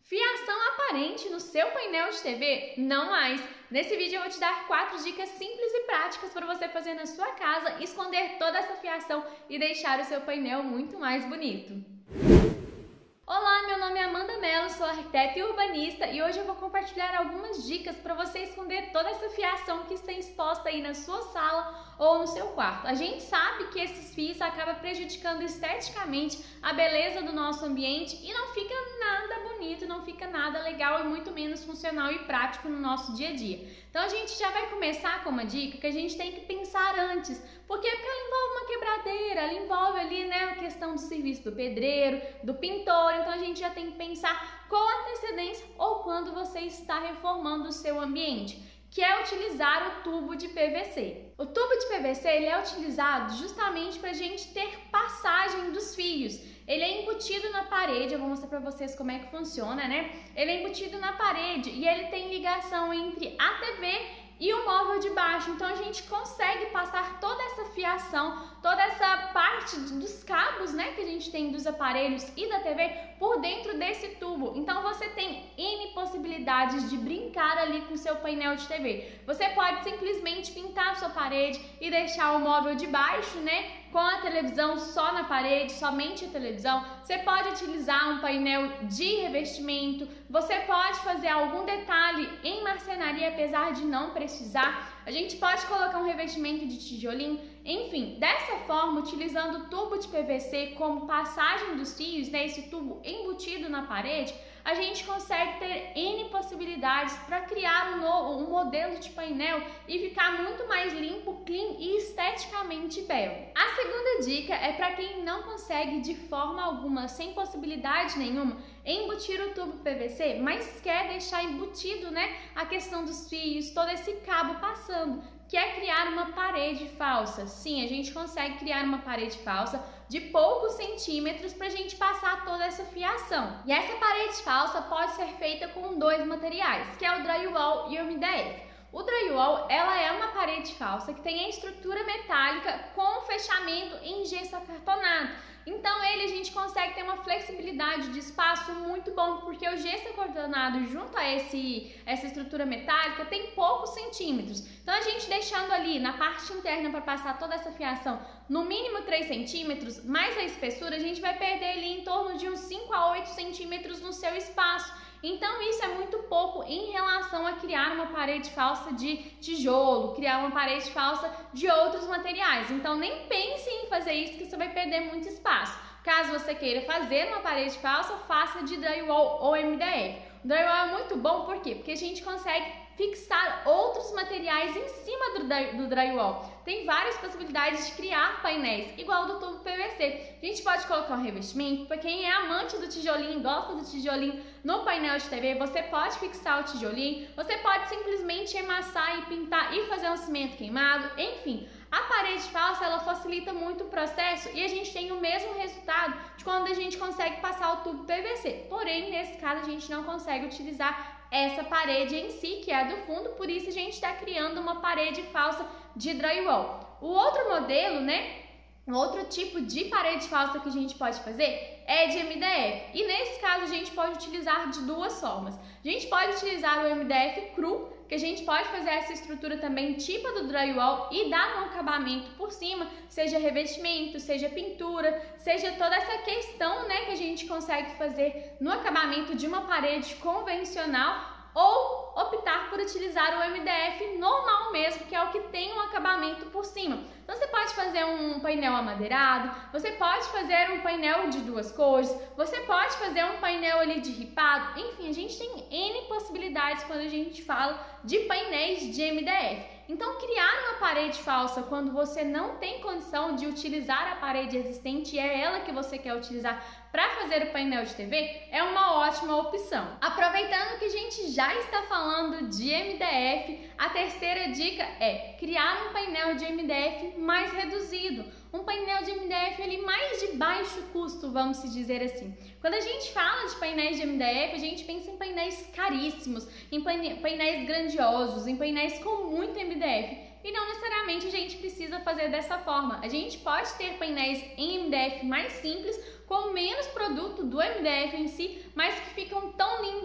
Fiação aparente no seu painel de TV? Não mais! Nesse vídeo eu vou te dar 4 dicas simples e práticas para você fazer na sua casa, esconder toda essa fiação e deixar o seu painel muito mais bonito. Olá, meu nome é Amanda Mello, sou arquiteta e urbanista e hoje eu vou compartilhar algumas dicas para você esconder toda essa fiação que está exposta aí na sua sala ou no seu quarto. A gente sabe que esses fios acabam prejudicando esteticamente a beleza do nosso ambiente e não fica nada bonito, não fica nada legal e muito menos funcional e prático no nosso dia a dia. Então a gente já vai começar com uma dica que a gente tem que pensar antes. Por quê? Porque ela envolve uma quebradeira, ela envolve ali, né, a questão do serviço do pedreiro, do pintor, então a gente já tem que pensar com antecedência ou quando você está reformando o seu ambiente, que é utilizar o tubo de PVC. O tubo de PVC ele é utilizado justamente para a gente ter passagem dos fios. Ele é embutido na parede, eu vou mostrar para vocês como é que funciona, né? Ele é embutido na parede e ele tem ligação entre a TV e o móvel de baixo, então a gente consegue passar toda essa fiação, toda essa parte dos cabos, né, que a gente tem dos aparelhos e da TV por dentro desse tubo. Então você tem N possibilidades de brincar ali com o seu painel de TV. Você pode simplesmente pintar a sua parede e deixar o móvel de baixo, né, com a televisão só na parede, somente a televisão. Você pode utilizar um painel de revestimento, você pode fazer algum detalhe em marcenaria, apesar de não precisar. A gente pode colocar um revestimento de tijolinho, enfim, dessa forma, utilizando o tubo de PVC como passagem dos fios, né, esse tubo embutido na parede, a gente consegue ter N possibilidades para criar um modelo de painel e ficar muito mais limpo, clean e esteticamente belo. A segunda dica é para quem não consegue de forma alguma, sem possibilidade nenhuma, embutir o tubo PVC, mas quer deixar embutido, né, a questão dos fios, todo esse cabo passando, que é criar uma parede falsa. Sim, a gente consegue criar uma parede falsa de poucos centímetros para a gente passar toda essa fiação. E essa parede falsa pode ser feita com 2 materiais, que é o drywall e o MDF. O drywall, ela é uma parede falsa que tem a estrutura metálica com fechamento em gesso acartonado. Então a gente consegue ter uma flexibilidade de espaço muito bom, porque o gesso acartonado junto a essa estrutura metálica tem poucos centímetros. Então a gente deixando ali na parte interna para passar toda essa fiação no mínimo 3 centímetros, mais a espessura, a gente vai perder ali em torno de uns 5 a 8 centímetros no seu espaço. Então isso é muito pouco em relação a criar uma parede falsa de tijolo, criar uma parede falsa de outros materiais. Então nem pense em fazer isso que você vai perder muito espaço. Caso você queira fazer uma parede falsa, faça de drywall ou MDF. O drywall é muito bom, por quê? Porque a gente consegue fixar outros materiais em cima do drywall. Tem várias possibilidades de criar painéis, igual do tubo PVC. A gente pode colocar um revestimento, para quem é amante do tijolinho, gosta do tijolinho no painel de TV, você pode fixar o tijolinho, você pode simplesmente emassar e pintar e fazer um cimento queimado, enfim. A parede falsa, ela facilita muito o processo e a gente tem o mesmo resultado de quando a gente consegue passar o tubo PVC. Porém, nesse caso, a gente não consegue utilizar essa parede em si, que é a do fundo, por isso a gente está criando uma parede falsa de drywall. O outro modelo, né, um outro tipo de parede falsa que a gente pode fazer é de MDF. E nesse caso a gente pode utilizar de 2 formas. A gente pode utilizar o MDF cru, que a gente pode fazer essa estrutura também tipo do drywall e dar um acabamento por cima, seja revestimento, seja pintura, seja toda essa questão, né, que a gente consegue fazer no acabamento de uma parede convencional, ou optar por utilizar o MDF normal mesmo, que é o que tem um acabamento por cima. Então você pode fazer um painel amadeirado, você pode fazer um painel de 2 cores, você pode fazer um painel ali de ripado, enfim, a gente tem N possibilidades quando a gente fala de painéis de MDF. Então criar uma parede falsa quando você não tem condição de utilizar a parede existente e é ela que você quer utilizar para fazer o painel de TV é uma ótima opção. Aproveitando que a gente já está falando de MDF, a terceira dica é criar um painel de MDF mais reduzido. Um painel de MDF ele mais de baixo custo, vamos se dizer assim. Quando a gente fala de painéis de MDF, a gente pensa em painéis caríssimos, em painéis grandiosos, em painéis com muito MDF. E não necessariamente a gente precisa fazer dessa forma. A gente pode ter painéis em MDF mais simples, com menos produto do MDF em si, mas que ficam tão lindos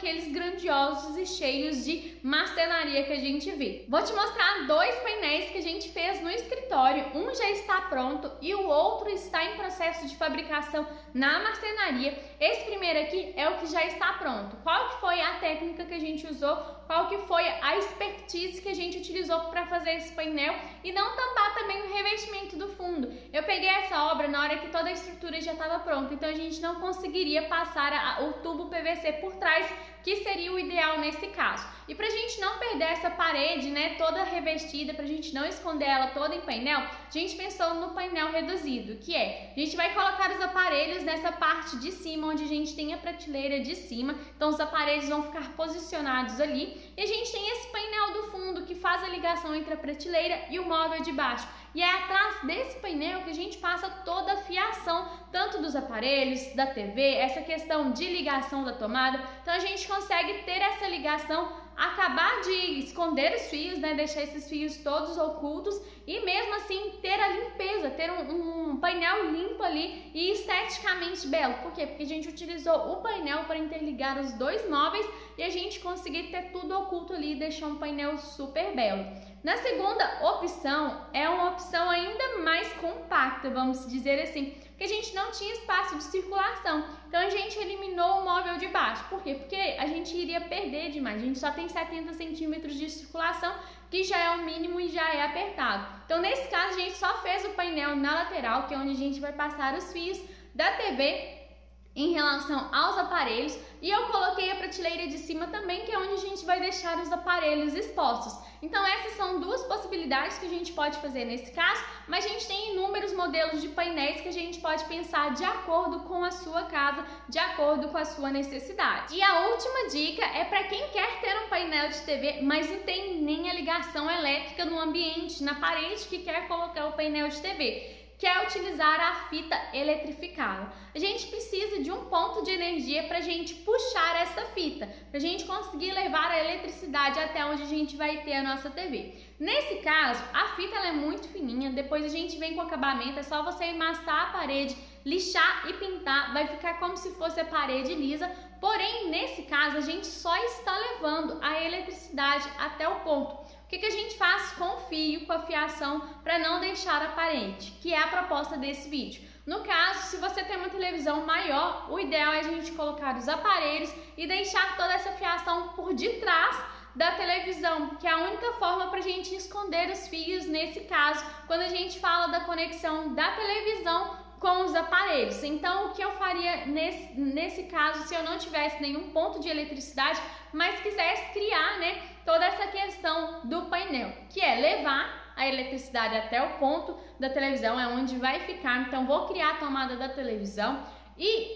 daqueles grandiosos e cheios de marcenaria que a gente vê. Vou te mostrar dois painéis que a gente fez no escritório, um já está pronto e o outro está em processo de fabricação na marcenaria. Esse primeiro aqui é o que já está pronto. Qual que foi a técnica que a gente usou? Qual que foi a expertise que a gente utilizou para fazer esse painel e não tampar também o revestimento do fundo? Eu peguei essa obra na hora que toda a estrutura já estava pronta, então a gente não conseguiria passar o tubo PVC por trás, que seria o ideal nesse caso. E pra gente não perder essa parede, né, toda revestida, pra gente não esconder ela toda em painel, a gente pensou no painel reduzido, que é, a gente vai colocar os aparelhos nessa parte de cima, onde a gente tem a prateleira de cima, então os aparelhos vão ficar posicionados ali, e a gente tem esse painel do fundo que faz a ligação entre a prateleira e o móvel de baixo. E é atrás desse painel que a gente passa toda a fiação, tanto dos aparelhos, da TV, essa questão de ligação da tomada. Então a gente consegue ter essa ligação, acabar de esconder os fios, né, deixar esses fios todos ocultos e mesmo assim ter a limpeza, ter um painel limpo ali e esteticamente belo. Por quê? Porque a gente utilizou o painel para interligar os dois móveis e a gente conseguir ter tudo oculto ali e deixar um painel super belo. Na segunda opção, é uma opção ainda mais compacta, vamos dizer assim, porque a gente não tinha espaço de circulação, então a gente eliminou o móvel de baixo. Por quê? Porque a gente iria perder demais, a gente só tem 70 centímetros de circulação, que já é o mínimo e já é apertado. Então nesse caso a gente só fez o painel na lateral, que é onde a gente vai passar os fios da TV em relação aos aparelhos, e eu coloquei a prateleira de cima também, que é onde a gente vai deixar os aparelhos expostos. Então essas são duas possibilidades que a gente pode fazer nesse caso, mas a gente tem inúmeros modelos de painéis que a gente pode pensar de acordo com a sua casa, de acordo com a sua necessidade. E a última dica é para quem quer ter um painel de TV, mas não tem nem a ligação elétrica no ambiente, na parede, que quer colocar o painel de TV. Quer utilizar a fita eletrificada. A gente precisa de um ponto de energia para a gente puxar essa fita, para a gente conseguir levar a eletricidade até onde a gente vai ter a nossa TV. Nesse caso, a fita ela é muito fininha, depois a gente vem com o acabamento, é só você amassar a parede, lixar e pintar, vai ficar como se fosse a parede lisa, porém, nesse caso, a gente só está levando a eletricidade até o ponto. O que a gente faz com o fio, com a fiação, para não deixar aparente, que é a proposta desse vídeo. No caso, se você tem uma televisão maior, o ideal é a gente colocar os aparelhos e deixar toda essa fiação por detrás da televisão, que é a única forma para a gente esconder os fios nesse caso, quando a gente fala da conexão da televisão com os aparelhos. Então, o que eu faria nesse caso, se eu não tivesse nenhum ponto de eletricidade, mas quisesse criar, né, toda essa questão do painel, que é levar a eletricidade até o ponto da televisão, é onde vai ficar. Então, vou criar a tomada da televisão e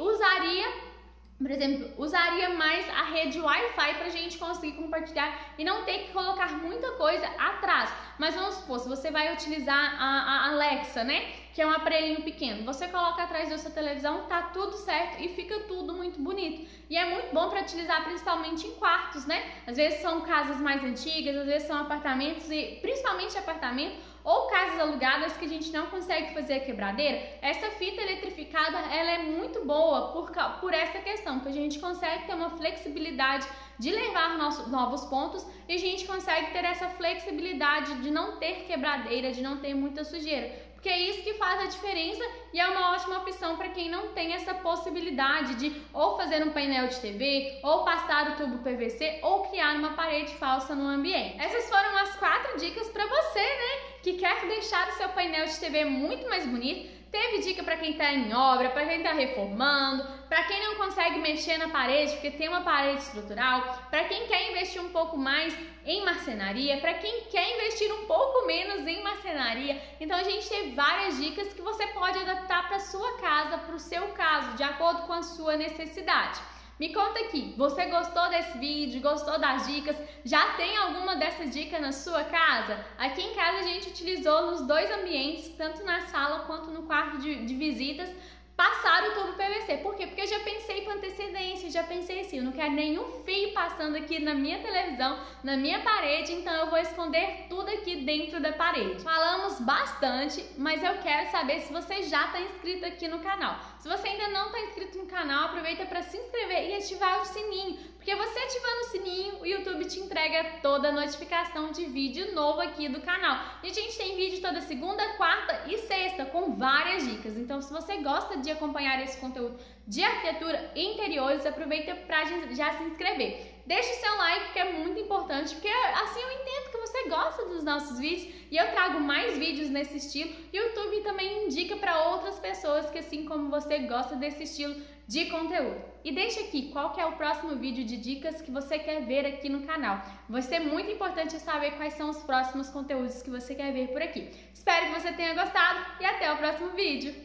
usaria mais a rede Wi-Fi para a gente conseguir compartilhar e não ter que colocar muita coisa atrás. Mas vamos supor, se você vai utilizar a Alexa, né, que é um aparelhinho pequeno, você coloca atrás da sua televisão, tá tudo certo e fica tudo muito bonito. E é muito bom para utilizar principalmente em quartos, né? Às vezes são casas mais antigas, às vezes são apartamentos, e principalmente apartamento ou casas alugadas que a gente não consegue fazer a quebradeira. Essa fita eletrificada, ela é muito boa por essa questão, que a gente consegue ter uma flexibilidade de levar novos pontos e a gente consegue ter essa flexibilidade de não ter quebradeira, de não ter muita sujeira. Porque é isso que faz a diferença e é uma ótima opção para quem não tem essa possibilidade de ou fazer um painel de TV, ou passar o tubo PVC, ou criar uma parede falsa no ambiente. Essas foram as 4 dicas para você, né, que quer deixar o seu painel de TV muito mais bonito. Teve dica para quem está em obra, para quem está reformando, para quem não consegue mexer na parede porque tem uma parede estrutural, para quem quer investir um pouco mais em marcenaria, para quem quer investir um pouco menos em marcenaria. Então a gente teve várias dicas que você pode adaptar para sua casa, para o seu caso, de acordo com a sua necessidade. Me conta aqui, você gostou desse vídeo, gostou das dicas? Já tem alguma dessas dicas na sua casa? Aqui em casa a gente utilizou nos dois ambientes, tanto na sala quanto no quarto de visitas, passar o tubo PVC. Por quê? Porque eu já pensei com antecedência, já pensei assim, eu não quero nenhum fio passando aqui na minha televisão, na minha parede, então eu vou esconder tudo aqui dentro da parede. Falamos bastante, mas eu quero saber se você já está inscrito aqui no canal. Se você ainda não está inscrito no canal, aproveita para se inscrever e ativar o sininho, porque você ativando o sininho, o YouTube te entrega toda a notificação de vídeo novo aqui do canal. E a gente tem vídeo toda segunda, quarta e sexta com várias dicas. Então, se você gosta de acompanhar esse conteúdo de arquitetura e interiores, aproveita para já se inscrever. Deixe o seu like, que é muito importante, porque assim eu entendo que você gosta dos nossos vídeos e eu trago mais vídeos nesse estilo. E o YouTube também indica para outras pessoas que, assim como você, gosta desse estilo de conteúdo. E deixa aqui qual que é o próximo vídeo de dicas que você quer ver aqui no canal. Vai ser muito importante saber quais são os próximos conteúdos que você quer ver por aqui. Espero que você tenha gostado e até o próximo vídeo!